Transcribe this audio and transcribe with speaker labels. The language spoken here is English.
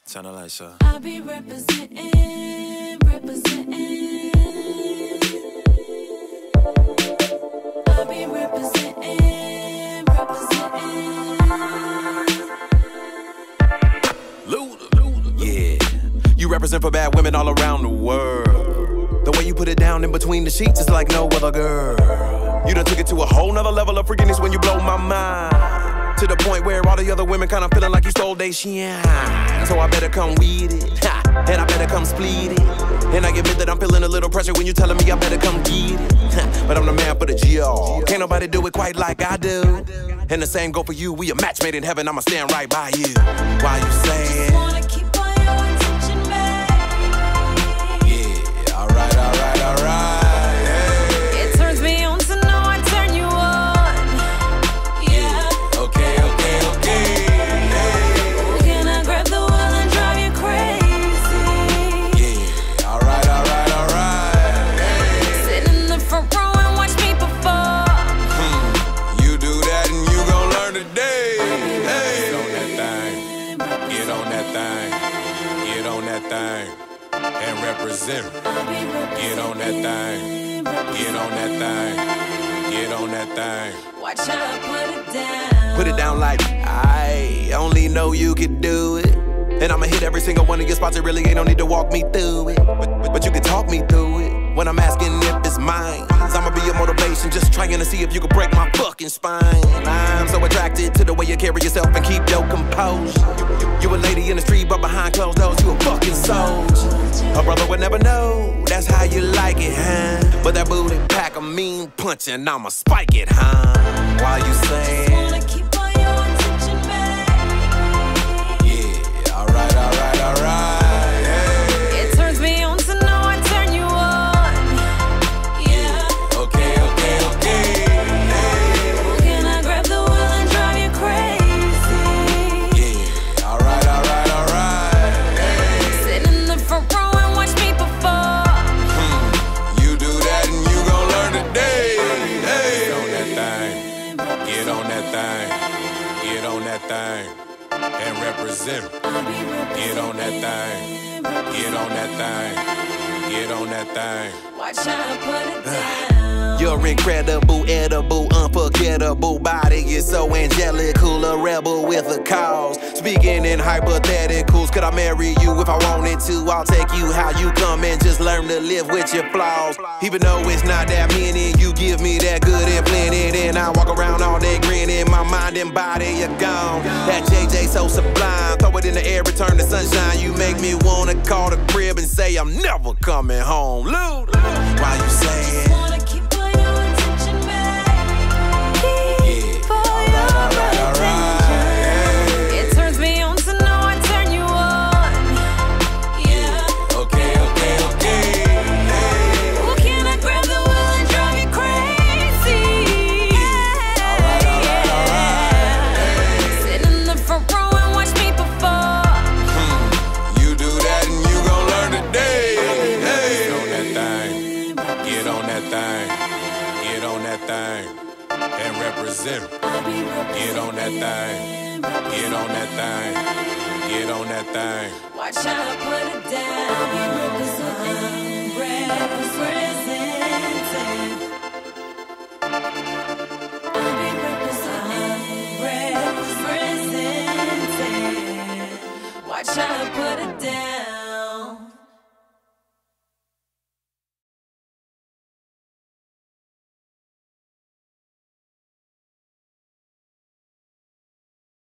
Speaker 1: Turn the lights up.
Speaker 2: I be representing. I be representing.
Speaker 1: Luda. Yeah. You represent for bad women all around the world. The way you put it down in between the sheets is like no other girl. You done took it to a whole nother level of freakiness when you blow my mind. To the point where all the other women kinda feeling like you stole they shine. So I better come with it, and I better come split it. And I admit that I'm feeling a little pressure when you telling me I better come get it. But I'm the man for the G.O. Can't nobody do it quite like I do. And the same go for you, we a match made in heaven, I'ma stand right by you. Why you saying?
Speaker 2: Wanna keep all your attention back.
Speaker 1: Yeah, alright.
Speaker 2: It turns me on to know I turn you on. Yeah.
Speaker 1: Okay.
Speaker 2: Can I grab the wheel and drive you crazy?
Speaker 1: Yeah, alright.
Speaker 2: Sit in the front row and watch me perform.
Speaker 1: You do that and you gon' learn today. Hey. Get on that thing. Get on that thing. And represent. Get on that thing. Get on that thing.
Speaker 2: Watch how I put it down.
Speaker 1: Put it down like I only know you could do it. And I'ma hit every single one of your spots. It really ain't no need to walk me through it. But you can talk me through it. When I'm asking if it's mine, I'ma be your motivation, just trying to see if you can break my fucking spine. I'm so attracted to the way you carry yourself and keep your composure. You a lady in the street, but behind closed doors, you a fucking soldier. A brother would never know, that's how you like it, huh? But that booty pack a mean punch and I'ma spike it, huh? Why you saying?
Speaker 2: Wanna keep all your attention back.
Speaker 1: Yeah, alright.
Speaker 2: It turns me on to know I turn you on. Yeah.
Speaker 1: Okay.
Speaker 2: Can I grab the wheel and drive you crazy?
Speaker 1: Yeah, alright.
Speaker 2: Sit in the front row and watch me perform.
Speaker 1: You do that and you gon' learn today. Hey. Get on that thing. And represent. Get on that thing.
Speaker 2: Watch how I put it down.
Speaker 1: You're incredible, edible, unforgettable. Body is so angelical, a rebel with a cause. Speaking in hypotheticals, could I marry you if I wanted to? I'll take you how you come and just learn to live with your flaws. Even though it's not that many, you give me that good and plenty. Then I walk around all day grinning, my mind and body are gone. That JJ so sublime, throw it in the air, return the sunshine. You make me wanna call the crib and say I'm never coming home. Luda, why you saying?
Speaker 2: Wanna keep all your attention back. Keep all your attention. It turns me on to know I turn you on. Yeah.
Speaker 1: Okay.
Speaker 2: Well, can I grab the wheel and drive you crazy? Yeah. Sit in the front row and watch me perform.
Speaker 1: You do that and you gon' learn today. Hey. Get on that thing. And represent. Get on that thing.
Speaker 2: Watch how I put it down. I be representing. I be representing. Watch how I put it down.